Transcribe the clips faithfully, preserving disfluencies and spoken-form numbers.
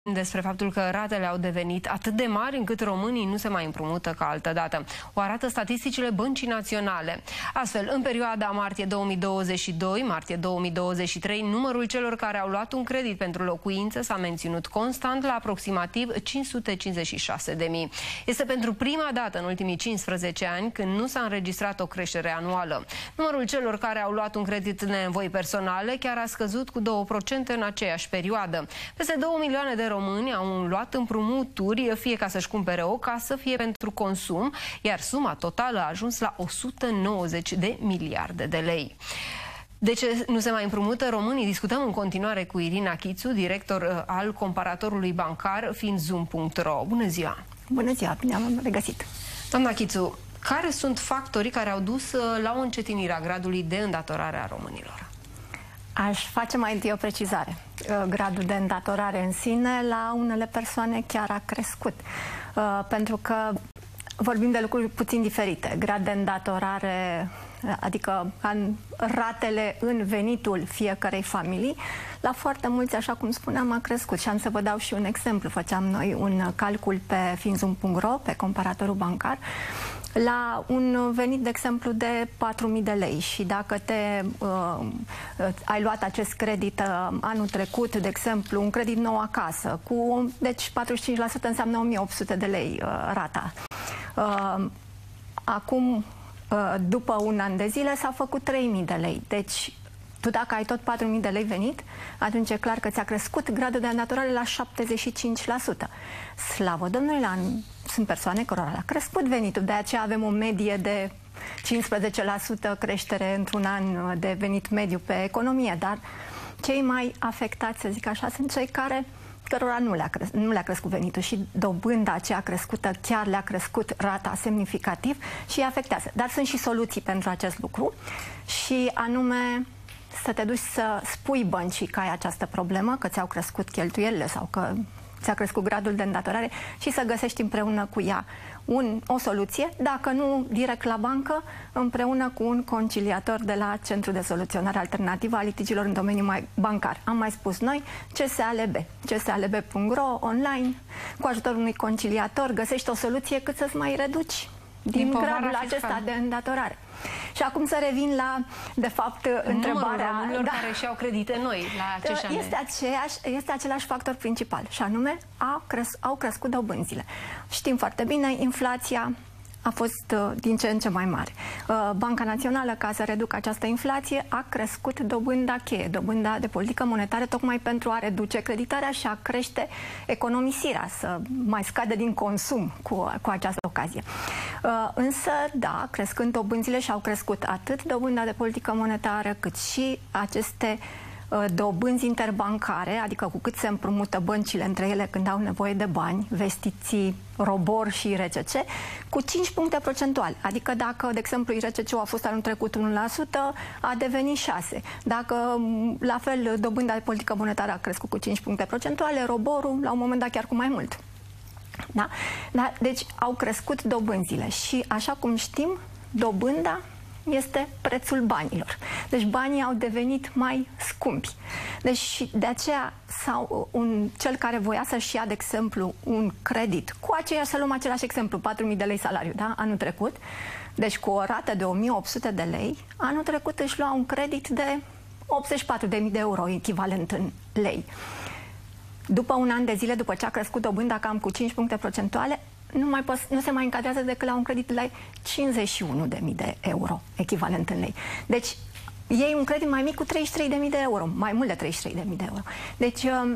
despre faptul că ratele au devenit atât de mari încât românii nu se mai împrumută ca altădată. O arată statisticile Băncii Naționale. Astfel, în perioada martie două mii douăzeci și doi-martie două mii douăzeci și trei, numărul celor care au luat un credit pentru locuință s-a menținut constant la aproximativ cinci sute cincizeci și șase de mii. Este pentru prima dată în ultimii cincisprezece ani când nu s-a înregistrat o creștere anuală. Numărul celor care au luat un credit de nevoi personale chiar a scăzut cu două la sută în aceeași perioadă. Peste două milioane de români au luat împrumuturi, fie ca să-și cumpere o casă, fie pentru consum, iar suma totală a ajuns la o sută nouăzeci de miliarde de lei. De ce nu se mai împrumută românii? Discutăm în continuare cu Irina Chițu, director al comparatorului bancar Finzoom punct ro. Bună ziua! Bună ziua, bine am regăsit! Doamna Chițu, care sunt factorii care au dus la o încetinire a gradului de îndatorare a românilor? Aș face mai întâi o precizare. Gradul de îndatorare în sine la unele persoane chiar a crescut. Pentru că vorbim de lucruri puțin diferite. Grad de îndatorare, adică în ratele în venitul fiecărei familii, la foarte mulți, așa cum spuneam, a crescut. Și am să vă dau și un exemplu. Făceam noi un calcul pe Finzoom punct ro, pe comparatorul bancar, la un venit, de exemplu, de patru mii de lei și dacă te uh, ai luat acest credit uh, anul trecut, de exemplu, un credit nou acasă, cu, deci patruzeci și cinci la sută înseamnă o mie opt sute de lei uh, rata. Uh, acum, uh, după un an de zile, s-a făcut trei mii de lei. Deci, tu dacă ai tot patru mii de lei venit, atunci e clar că ți-a crescut gradul de îndatorare la șaptezeci și cinci la sută. Slavă Domnului, la sunt persoane cărora a crescut venitul, de aceea avem o medie de cincisprezece la sută creștere într-un an de venit mediu pe economie, dar cei mai afectați, să zic așa, sunt cei care cărora nu le-a cres nu le-a crescut venitul și dobânda aceea crescută chiar le-a crescut rata semnificativ și îi afectează. Dar sunt și soluții pentru acest lucru și anume să te duci să spui băncii că ai această problemă, că ți-au crescut cheltuielile sau că ți-a crescut gradul de îndatorare și să găsești împreună cu ea un, o soluție, dacă nu direct la bancă, împreună cu un conciliator de la Centrul de Soluționare Alternativă a Litigiilor în domeniul mai bancar. Am mai spus noi, C S A L B, C S A L B punct ro, online, cu ajutorul unui conciliator, găsești o soluție cât să-ți mai reduci din, din gradul acesta de îndatorare. Și acum să revin la, de fapt, întrebarea românilor da, care și-au credite noi la acești ani. Este, aceeași, este același factor principal, și anume au, cres, au crescut dobânzile. Știm foarte bine, inflația a fost uh, din ce în ce mai mare. Uh, Banca Națională, ca să reducă această inflație, a crescut dobânda cheie, dobânda de politică monetară, tocmai pentru a reduce creditarea și a crește economisirea, să mai scadă din consum cu, cu această ocazie. Uh, însă, da, crescând dobânzile și au crescut atât dobânda de politică monetară, cât și aceste dobânzi interbancare, adică cu cât se împrumută băncile între ele când au nevoie de bani, vestiții, robor și R C C, cu cinci puncte procentuale. Adică dacă, de exemplu, R C C-ul a fost anul trecut unu la sută, a devenit șase. Dacă, la fel, dobânda de politică monetară a crescut cu cinci puncte procentuale, roborul, la un moment dat, chiar cu mai mult. Da? Da? Deci, au crescut dobânzile și, așa cum știm, dobânda este prețul banilor. Deci banii au devenit mai scumpi. Deci de aceea sau un, cel care voia să-și ia, de exemplu, un credit cu aceea, să luăm același exemplu, patru mii de lei salariu, da? Anul trecut, deci cu o rată de o mie opt sute de lei, anul trecut își lua un credit de optzeci și patru de mii de euro, echivalent în lei. După un an de zile, după ce a crescut dobânda cam cu cinci puncte procentuale, Nu, mai poți, nu se mai încadrează decât la un credit la cincizeci și unu de mii de euro, echivalent în lei. Deci, iei un credit mai mic cu treizeci și trei de mii de euro, mai mult de treizeci și trei de mii de euro. Deci, um,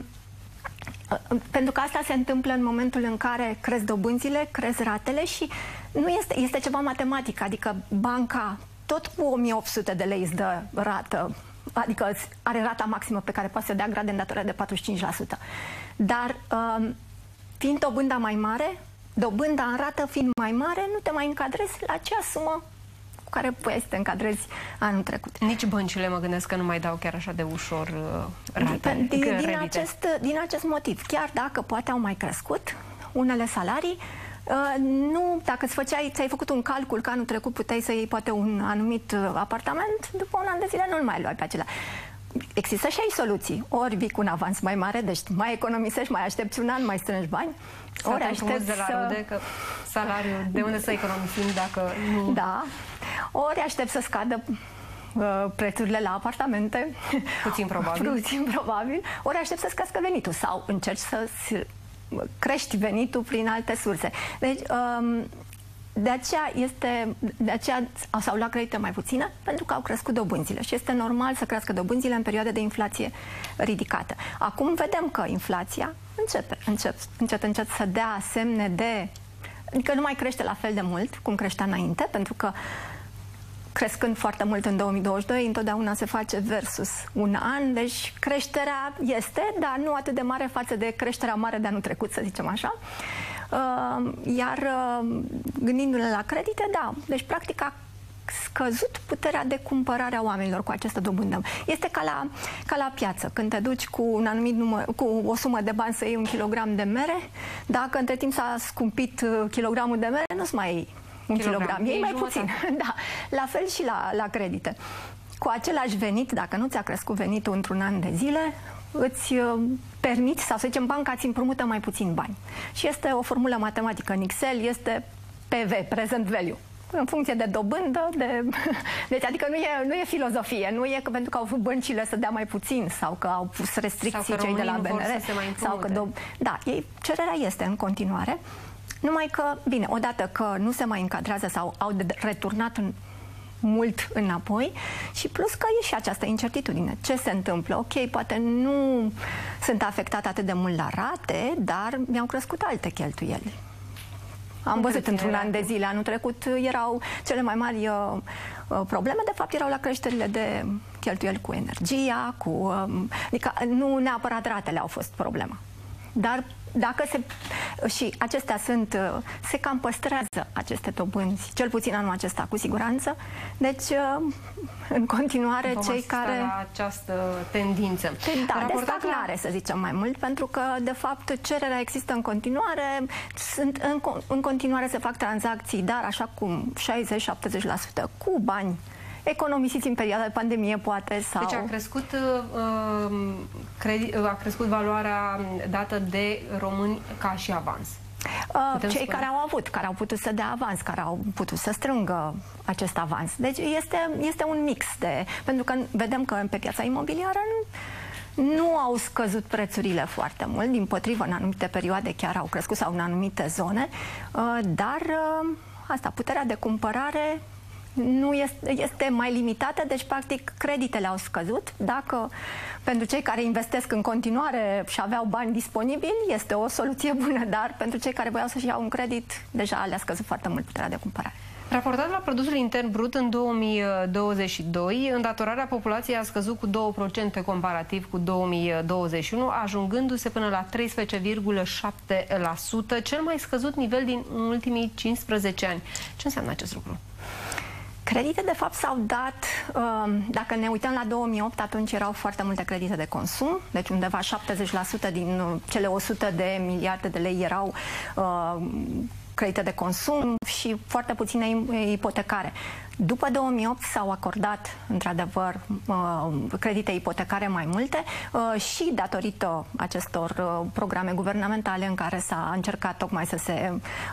pentru că asta se întâmplă în momentul în care cresc dobânzile, cresc ratele și nu este, este ceva matematic, adică banca tot cu o mie opt sute de lei îți dă rată, adică are rata maximă pe care poate să dea grad de îndatorare de patruzeci și cinci la sută. Dar, um, fiind dobânda mai mare, dobânda în rată fiind mai mare, nu te mai încadrezi la acea sumă cu care puteai să te încadrezi anul trecut. Nici băncile, mă gândesc că nu mai dau chiar așa de ușor uh, rate. Din, din, din, acest, din acest motiv, chiar dacă poate au mai crescut unele salarii, uh, nu, dacă îți făceai, ți-ai făcut un calcul că anul trecut puteai să iei poate un anumit apartament, după un an de zile nu-l mai luai pe acela. există și aici soluții. Ori vii cu un avans mai mare, deci mai economisești, mai aștepți un an, mai strângi bani. Ori aștepți de la să... rude, că salariul, de unde să economisim dacă nu... Da. Ori aștept să scadă uh, prețurile la apartamente. Puțin probabil. Puțin probabil. Ori aștept să scască venitul sau încerci să crești venitul prin alte surse. Deci, um, de aceea, este, de aceea s-au luat credite mai puține, pentru că au crescut dobânzile și este normal să crească dobânzile în perioade de inflație ridicată. Acum vedem că inflația începe, încep, încet, încet să dea semne de... Adică nu mai crește la fel de mult cum creștea înainte, pentru că crescând foarte mult în două mii douăzeci și doi, întotdeauna se face versus un an, deci creșterea este, dar nu atât de mare față de creșterea mare de anul trecut, să zicem așa. Iar gândindu-ne la credite, da, deci practic a scăzut puterea de cumpărare a oamenilor cu această dobândă. Este ca la, ca la piață, când te duci cu un anumit număr, cu o sumă de bani să iei un kilogram de mere, dacă între timp s-a scumpit kilogramul de mere, nu-ți mai iei un kilogram, kilogram. Iei mai puțin. Da. La fel și la, la credite. Cu același venit, dacă nu ți-a crescut venitul într-un an de zile, îți permiți, sau să zicem, banca îți împrumută mai puțin bani. Și este o formulă matematică în Excel, este P V, Present Value. În funcție de dobândă, de... Deci, adică nu e, nu e filozofie, nu e că pentru că au vrut băncile să dea mai puțin sau că au pus restricții cei de la B N R sau că... Do... Da, ei, cererea este în continuare, numai că, bine, odată că nu se mai încadrează sau au de returnat în mult înapoi și plus că e și această incertitudine. Ce se întâmplă? Ok, poate nu sunt afectat atât de mult la rate, dar mi-au crescut alte cheltuieli. Am văzut într-un an de zile, anul trecut erau cele mai mari uh, probleme, de fapt erau la creșterile de cheltuieli cu energia, cu... Uh, adică nu neapărat ratele au fost problema. Dar dacă se... Și acestea sunt... Se cam păstrează aceste dobânzi, cel puțin anul acesta, cu siguranță. Deci, în continuare, vom cei care... la această tendință. Da, de stagnare, la... să zicem mai mult, pentru că, de fapt, cererea există în continuare, sunt în, în continuare se fac tranzacții, dar așa cum șaizeci șaptezeci la sută cu bani economisiți în perioada de pandemie, poate, sau... Deci a crescut, uh, credi, a crescut valoarea dată de români ca și avans. Uh, cei spune? care au avut, care au putut să dea avans, care au putut să strângă acest avans. Deci este, este un mix de... Pentru că vedem că pe piața imobiliară nu, nu au scăzut prețurile foarte mult, dimpotrivă, în anumite perioade chiar au crescut sau în anumite zone, uh, dar uh, asta, puterea de cumpărare nu este, este mai limitată, deci practic creditele au scăzut. Dacă pentru cei care investesc în continuare și aveau bani disponibili, este o soluție bună, dar pentru cei care voiau să-și iau un credit, deja le-a scăzut foarte mult puterea de cumpărare. Raportat la produsul intern brut în două mii douăzeci și doi, îndatorarea populației a scăzut cu două la sută comparativ cu două mii douăzeci și unu, ajungându-se până la treisprezece virgulă șapte la sută, cel mai scăzut nivel din ultimii cincisprezece ani. Ce înseamnă acest lucru? Credite, de fapt, s-au dat, dacă ne uităm la două mii opt, atunci erau foarte multe credite de consum, deci undeva șaptezeci la sută din cele o sută de miliarde de lei erau credite de consum și foarte puține ipotecare. După două mii opt s-au acordat, într-adevăr, credite ipotecare mai multe și datorită acestor programe guvernamentale în care s-a încercat tocmai să se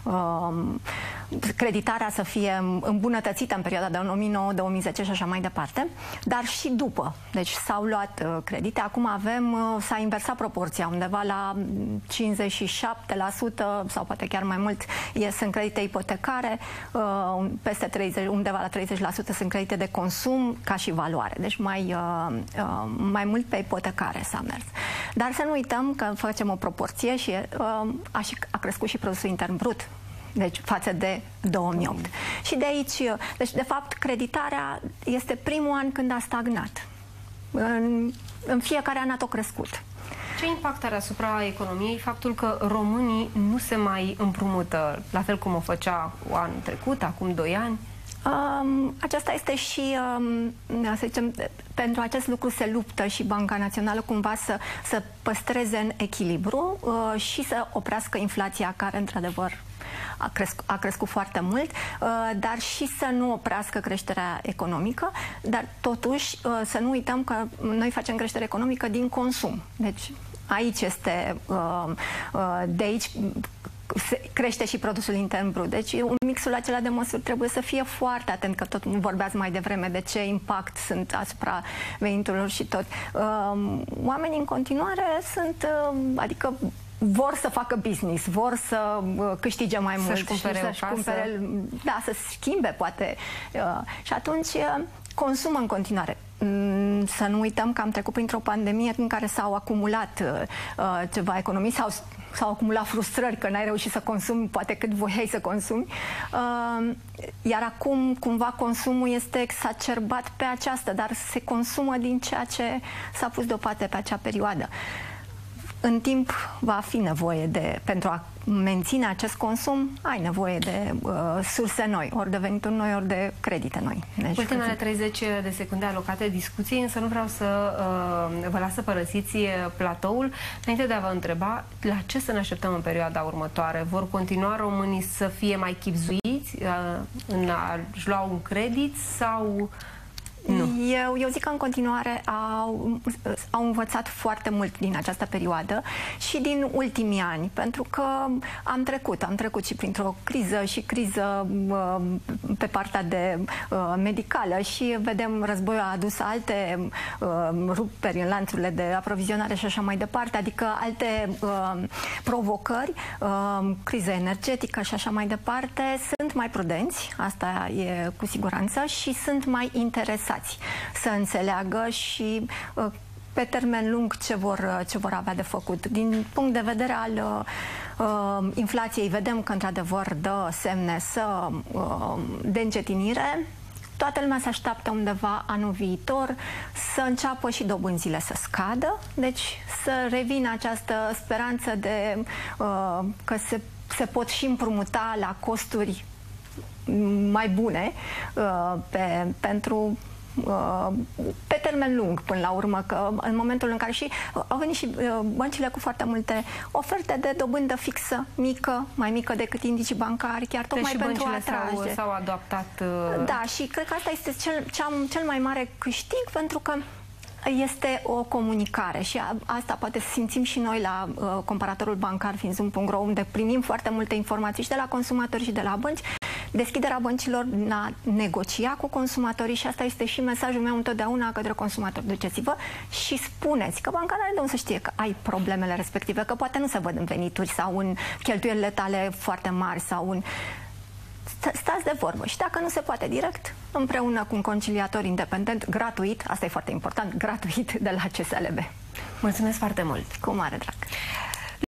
creditarea să fie îmbunătățită în perioada de două mii nouă două mii zece și așa mai departe, dar și după. Deci s-au luat credite. Acum avem, s-a inversat proporția, undeva la cincizeci și șapte la sută sau poate chiar mai mult sunt credite ipotecare, peste treizeci, undeva la treizeci la sută sunt credite de consum ca și valoare. Deci mai, mai mult pe ipotecare s-a mers. Dar să nu uităm că facem o proporție și a, a crescut și produsul intern brut. Deci față de două mii opt. Și de aici, deci de fapt, creditarea este primul an când a stagnat. În, în fiecare an a tot crescut. Ce impact are asupra economiei faptul că românii nu se mai împrumută, la fel cum o făcea anul trecut, acum doi ani? Um, aceasta este și, um, să zicem, pentru acest lucru se luptă și Banca Națională cumva să, să păstreze în echilibru uh, și să oprească inflația care, într-adevăr, a, cresc, a crescut foarte mult, dar și să nu oprească creșterea economică, dar totuși să nu uităm că noi facem creștere economică din consum. Deci aici este, de aici crește și produsul intern brut. Deci un mixul acela de măsuri trebuie să fie foarte atent, că tot vorbeați mai devreme de ce impact sunt asupra veniturilor și tot. Oamenii în continuare sunt, adică vor să facă business, vor să câștige mai mult. Să-și cumpere și o să cumpere, da, să schimbe poate. Și atunci consumă în continuare. Să nu uităm că am trecut printr-o pandemie în care s-au acumulat uh, ceva economii, sau s-au acumulat frustrări că n-ai reușit să consumi poate cât voiai să consumi. Uh, iar acum, cumva, consumul este exacerbat pe aceasta, dar se consumă din ceea ce s-a pus deoparte pe acea perioadă. În timp va fi nevoie de, pentru a menține acest consum, ai nevoie de uh, surse noi, ori de venituri noi, ori de credite noi. Deci, ultimele treizeci de secunde alocate discuției, însă nu vreau să uh, vă las să părăsiți platoul. Înainte de a vă întreba, la ce să ne așteptăm în perioada următoare? Vor continua românii să fie mai chibzuiți uh, în a-și lua un credit sau... Nu. Eu, eu zic că în continuare au, au învățat foarte mult din această perioadă și din ultimii ani, pentru că am trecut, am trecut și printr-o criză și criză uh, pe partea de uh, medicală și vedem războiul a adus alte uh, ruperi în lanțurile de aprovizionare și așa mai departe, adică alte uh, provocări, uh, criză energetică și așa mai departe, sunt mai prudenți, asta e cu siguranță, și sunt mai interesați să înțeleagă și pe termen lung ce vor, ce vor avea de făcut. Din punct de vedere al uh, inflației, vedem că într-adevăr dă semne să, uh, de încetinire. Toată lumea se așteaptă undeva anul viitor să înceapă și dobânzile să scadă, deci să revină această speranță de uh, că se, se pot și împrumuta la costuri mai bune uh, pe, pentru pe termen lung, până la urmă, că în momentul în care și au venit și băncile cu foarte multe oferte de dobândă fixă, mică, mai mică decât indicii bancari, chiar tocmai deci pentru a atrage. S-au adaptat. Da, și cred că asta este cel, cel mai mare câștig, pentru că este o comunicare și asta poate simțim și noi la uh, comparatorul bancar fiind zoom punct ro, unde primim foarte multe informații și de la consumatori și de la bănci. Deschiderea băncilor a negocia cu consumatorii și asta este și mesajul meu întotdeauna către consumatori. Duceți-vă și spuneți că banca n-are de unde să știe că ai problemele respective, că poate nu se văd în venituri sau în cheltuielile tale foarte mari sau în... Stați de vorbă și dacă nu se poate direct, împreună cu un conciliator independent, gratuit, asta e foarte important, gratuit de la C S L B. Mulțumesc foarte mult! Cu mare drag!